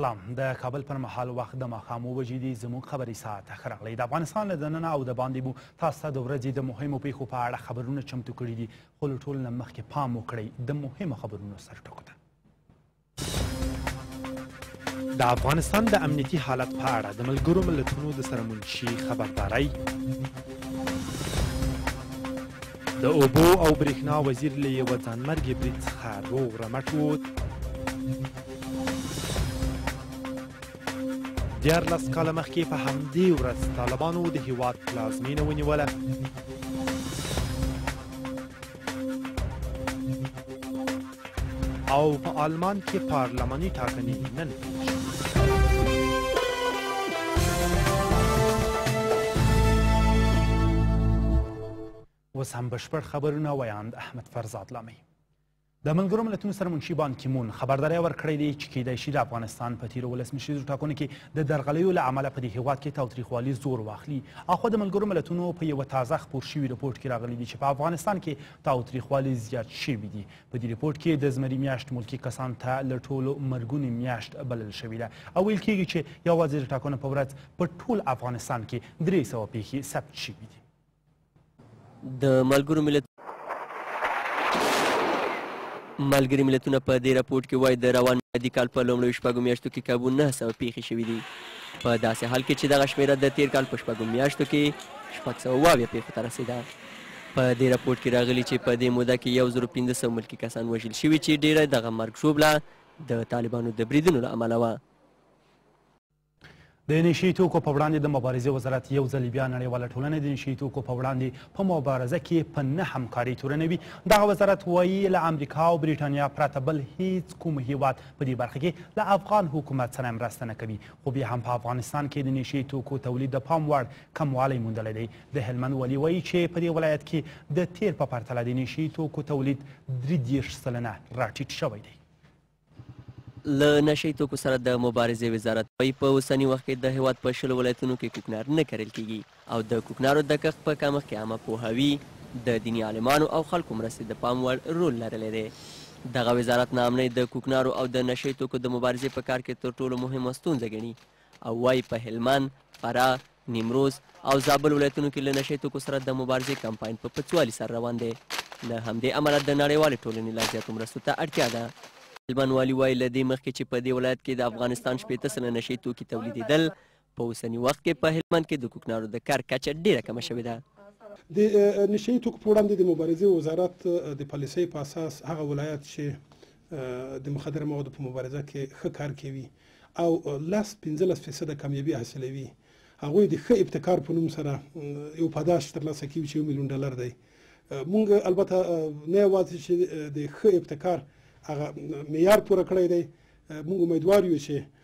سلام. د کابل پر مهال وخت د ماښام 7 بجې دي. زموږ خبري ساعت ښه راغلی. د افغانستان له دننه او د باندې مو تاسو ته د ورځې د مهمو پیښو په اړه خبرونه چمتو کړي دي، خو له ټولو نه مخکې پام وکړئ د مهمو خبرونو سرټکو ته. د افغانستان د امنیتي حالت په اړه د ملګرو ملتونو د سرمنشي خبرداری، د اوبو او برېښنا وزیر له یوه ځانمرګي برید څخه روغ رمټ ووت، 14 کاله مخکې په همدې ورځ طالبانو د هېواد پلازمینه ونیوله، او په آلمان کې پارلماني ټاکنې نن پیل شوې. اوس هم بشپړ خبرونه ویاند احمد فرزاد لامی. د ملګرو ملتونو سرمنشي بان کیمون خبرداری ورکړی دی چې کیدای شي د افغانستان په تیرو ولسمشریزو ټاکنو کې د درغلیو له امله په دې هېواد کې تاوتریخوالي زور واخلي. اخوا د ملګرو ملتونو په یوه تازه خپور شوي رپورټ کې راغلی دی چې په افغانستان کې تاوتریخوالي زیات شوي دي. په دې رپورټ کې د زمري میاشت ملکي کسانو ته له ټولو مرګونې میاشت بلل شوې ده او ویل کېږي چې یوازې د ټاکنو په ورځ په ټول افغانستان کې 300 پیښې ثبت شوي دي. د ملګري ملتونه په دې راپورټ کې وایي د روان میلادي کال په لومړیو 6 میاشتو کې کابو 900 پیښې شوي دي، په داسې حال کې چې دغه شمېره د تیر کال په 6 میاشتو کې 620 پیښو ته رسېده. په دې راپورټ کې راغلي چې په دې موده کې 1500 ملکي کسان وژل شوي چې ډېره دغه مرګ ژوبله د طالبانو د بریدونو له امله وه. د نشي توکو په وړاندې د مبارزې وزارت یو ځل بیا نړیواله ټولنه د نشي توکو په وړاندې په مبارزه کې په نه همکاري تورنوي. دغه وزارت وایي له امریکا او بریټانیا پرته بل هیڅ کوم هیواد په دې برخه کې له افغان حکومت سره مرسته نه کوي، خو بیا هم په افغانستان کې د نشي توکو تولید د پام وړ کموالی موندلی دی. د هلمند والي وایي چې په دې ولایت کې د تیر په پرتله د نشي توکو تولید 33% راټیټ شوی دی. له نشي توکو سره د مبارزې وزارت وایي په اوسني وخت کې د هېواد په 10 ولایتونو کې کوکنار نه کرل کیږي او د کوکنارو د کښت په کمښت کې عامه پوهاوي، د دیني عالمانو او خلکو مرستې د پام وړ رول لرلی دی. دغه وزارت ناامنۍ د کوکنارو او د نشي توکو د مبارزې په کار کې تر ټولو مهمه ستونزه ګڼي او وایي په هلمند، فراه، نیمروز او زابل ولایتونو کې له نشي توکو سره د مبارزې کمپاین په پڅوالي سره روان دی. له همدې امله د نړیوالې ټولنې لا زیاتو مرستو ته اړتیا ده. هلمند والي وایي له دې مخکې چې په دې ولایت کې د افغانستان 80% نشي توکي تولیدېدل، په اوسني وخت کې په هلمند کې د کوکنارو د کار کچه ډېره کمه شوې ده. د نشي توکو په وړاندې د مبارزې وزارت د پالیسۍ په اساس هغه ولایت چې د مخدره موادو په مبارزه کې ښه کار کوي او 15% کامیابي حاصلوي، هغوی د ښه ابتکار په نوم سره یو پاداش ترلاسه کوي چې $1 میلیون دی. موږ البته نه یوازې چې د ښه ابتکار هغه معیار پوره کړی دی، موږ امیدوار یو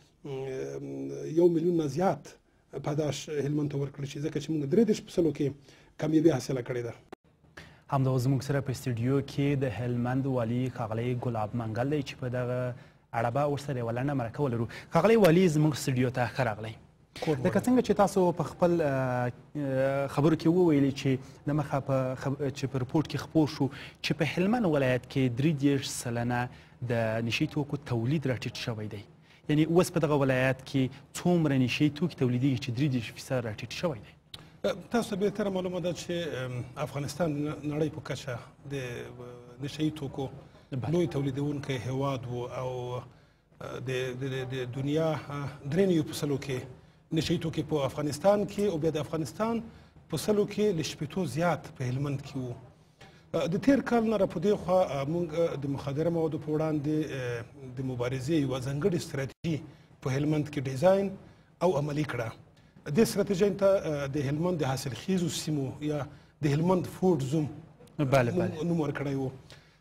چې 1 میلیون نه زیات پاداش هلمند ته ورکړل شي، ځکه چې موږ 33% کې کامیابي حاصله کړې ده. همدا زموږ سره په استودیو کې د هلمند والي ښاغلی ګلاب منګل دی چې په دغه اړه به ورسره یوه لنډه مرکه ولرو. ښاغلی والي زموږ استودیو ته ښه راغلی. لکه څنګه چې تاسو په خپل خبرو کې وویلي چې د مخه چې په رپورټ کې خپور شو چې په هلمند ولایت کې 33% د نشي توکو تولید راټیټ شوی دی، یعنی اوس په دغه ولایت کې څومره نشي توکي تولیدېږي چې 33% راټیټ شوی دی؟ تاسو ته بهتره معلومه ده چې افغانستان نړۍ په کچه د نشي توکو لوی تولیدونکی هیواد و او د دنیا 93% کې نشي توکي په افغانستان کې او بیا د افغانستان په 100 کې له 80 زیات په هلمند کې وو. د تیر کال نه راپدې خوا موږ د مخدره موادو په وړاندې د مبارزې یوه ځانګړې ستراتیژي په هلمند کې ډیزاین او عملي کړه. دې ستراتیژۍ ته د هلمند د حاصلخیزو سیمو یا د هلمند فوډ زوم نوم ورکړی و.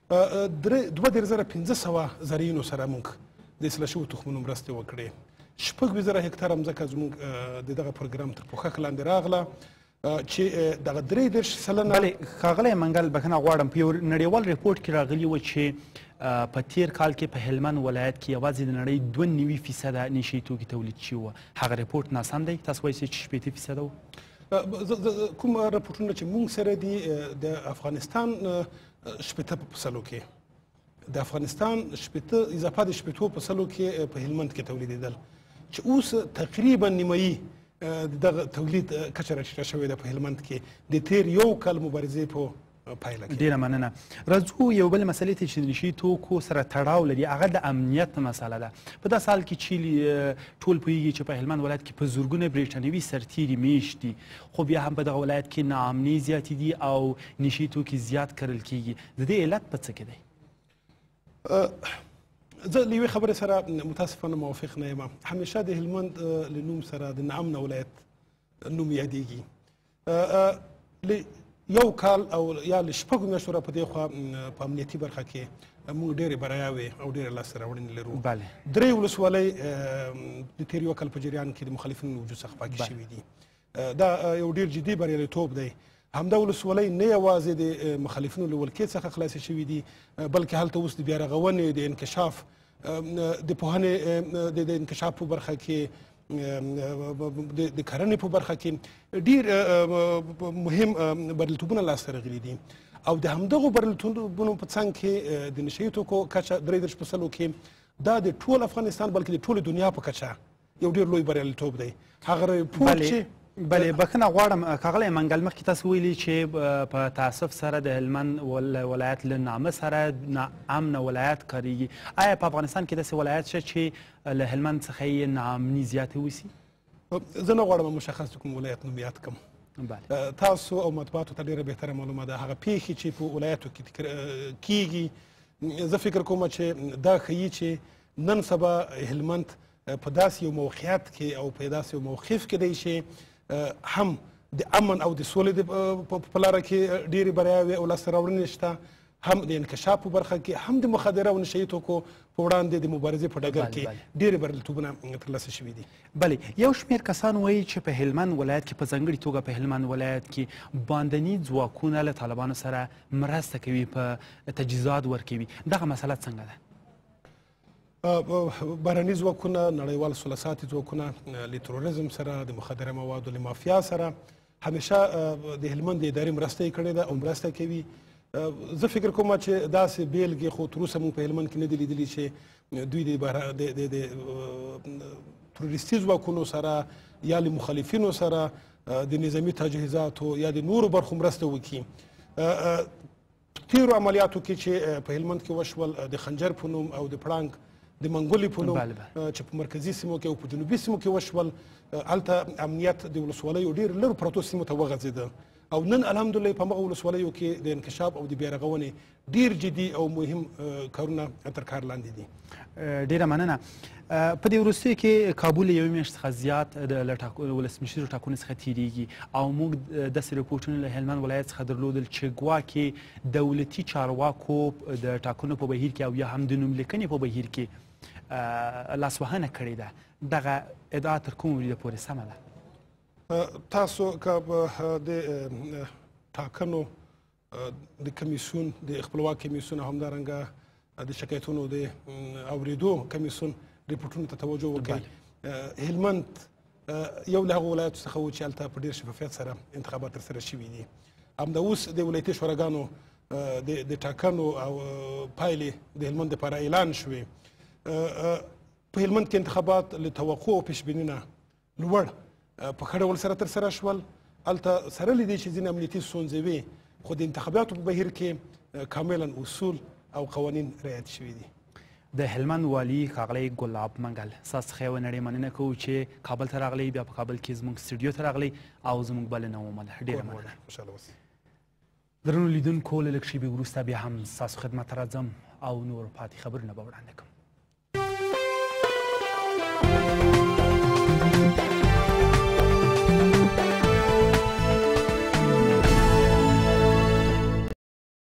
2500 زرعینو سره موږ د اصلاح شویو تخمونو مرستې وکړې. 6,000 هکتاره مځکه زموږ د دغه پروګرام تر پوښښ لاندې راغله چې دغه 33%. بلې ښاغلی منګل بخښنه غواړم، په یو نړیوال رپورټ کې راغلي وه چې په تیر کال کې په هلمند ولایت کې یوازې د نړۍ 92% نشي توکي تولید شوي وه. هغه رپورټ ناسم دی؟ تاسو وایئ چې 80% و. کوم راپورټونه چې موږ سره دي د افغانستان 80% کې د افغانستان اضافه د 80% کې په هلمند کې تولیدېدل چې اوس تقریبا نیمایي دغه تولید کچه راټیټه شوې ده په هلمند کې د تیر یو کال مبارزې په پایله کې. ډیره مننه. راځو یو بل مسلې ته چې د نشي توکو سره تړاو لري، هغه د امنیت مسله ده. په داسې حال کې چې ټول پوهېږي چې په هلمند ولایت کې په زرګونه برېټانوي سرتیري میشت دي، خو بیا هم په دغه ولایت کې ناامني زیاتې دي او نشي توکي زیات کرل کېږي. د دې علت په څه کې دی؟ زه له یوې خبرې سره متاسفانه موافق نه یم. همیشه د هلمند له نوم سره د ناامنه ولایت نوم یادېږي. یو کال او یا له 6 میاشتو را په دې خوا په امنیتي برخه کې موږ ډېرې بریاوې او ډېرې لاسته راوړنې لرو. 3 ولسوالۍ د تېر یو کال په جریان کې د مخالفینو وجود څخه پاکې شوي دي. دا یو ډېر جدي بریالیتوب دی. همدا ولسوالۍ نه یوازې د مخالفینو له ولکې څخه خلاصې شوي دي، بلکې هلته اوس د بیارغونې د انکشاف د پوهنې د انکشاف په برخه کې د کرنې په برخه کې ډېر مهم بریالیتوبونه لاسته راغلي دي. او د همدغو بریالیتوبونو په څنګ کې د نشهیي توکو کچه 33% کې دا د ټول افغانستان بلکې د ټولې دنیا په کچه یو ډېر لوی بریالیتوب دی. هغه ریپورټ چې بله بخښنه غواړم ښاغلی منګل، مخکې تاسو ویلي چې په تاسف سره د هلمند ولایت له نامه سره ناامنه ولایت کاریږي. آیا په افغانستان کې داسې ولایت شته چې له هلمند څخه یې ناامني زیاته وسي؟ زه نه غواړم مشخص کوم ولایت نوم یاد کړم. تاسو او مطبوعاتو ته ډېره بهتره معلومه ده هغه پیښې چې په ولایتو کې کیږي. زه فکر کوم چې دا ښیي چې نن سبا هلمند په داسې یو موقعیت کې او په داسې یو موقف کې دی چې هم د امن او د سولې په لاره کې ډېرې بریاوې او لاسته راوړنې شته، هم د انکشاف په برخه کې، هم د مخدره او نشهیي توکو په وړاندې د مبارزې په ډګر کې ډېرې بریالیتوبونه ترلاسه شوي دي. بله، یو شمېر کسان وایي چې په هلمند ولایت کې په ځانګړې توګه په هلمند ولایت کې باندني ځواکونه له طالبانو سره مرسته کوي، په تجهیزات ورکوي. دغه مسله څنګه ده؟ بهرني ځواکونه، نړیوال ثلثاتي ځواکونه له تروریزم سره، د مخدره موادو له مافیا سره همیشه د هلمند ادارې مرسته یې کړې ده او مرسته کوي. زه فکر کوم چې داسې بیلګې خو تر اوسه موږ په هلمند کې نه دي لیدلي چې دوی د تروریستي ځواکونو سره یا له مخالفینو سره د نظامي تجهیزاتو یا د نورو برخو مرسته وکړي. تیرو عملیاتو کې چې په هلمند کې وشول د خنجر په نوم او د پړانګ د منګولي په نوم چې په مرکزي سیمو کې او په جنوبي سیمو کې وشول، هلته امنیت د ولسوالیو ډېر لرو پرتو سیمو ته وغځېده. او نن الحمدلله په هغه ولسوالیو کې د انکشاف او د بیارغونې ډېر جدي او مهم کارونه تر کار لاندې دي. ډېره مننه. په دې وروستیو کې کابل یوې میاشتې څخه زیات د ولسمشرو ټاکنو څخه تېرېږي او موږ داسې رپورټونه له هلمند ولایت څخه درلودل چې ګواکې دولتي چارواکو د ټاکنو په بهیر کې او یا هم د نوملیکنې په بهیر کې لاسوهنه کړې ده. دغه ادعا تر کومه وریده پورې سمه ده؟ تاسو که د ټاکنو د کمیسیون د خپلواک کمیسیون او همدارنګه د شکایتونو د اورېدو کمیسیون ریپورټونو ته توجه وکړئ، هلمند یو له هغو ولایتو څخه و چې هلته په ډېر شفافیت سره انتخابات ترسره شوي دي. همدا اوس د ولایتي شوراګانو د ټاکنو او پایلې د هلمند لپاره اعلان شوې. په هلمند کې انتخابات له توقع او پیشبیني نه لوړ په ښه ډول سره ترسره شول. هلته سره له دې چې ځینې امنیتي ستونزې وې، خو د انتخاباتو په بهیر کې کاملا اصول او قوانین رعایت شوي دي. د هلمند والي ښاغلی ګلاب منګل، ستاسو څخه یوه نړۍ مننه کوو چې کابل ته راغلی، بیا په کابل کې زموږ سټوډیو ته راغلی او زموږ بلنه ومنله. ډېره مننه. خوشحاله اوسئ. درنو لیدونکو، له لږ شېبې وروسته بیا هم ستاسو خدمت ته راځم او نور پاتې خبرونه به وړاندې کوم.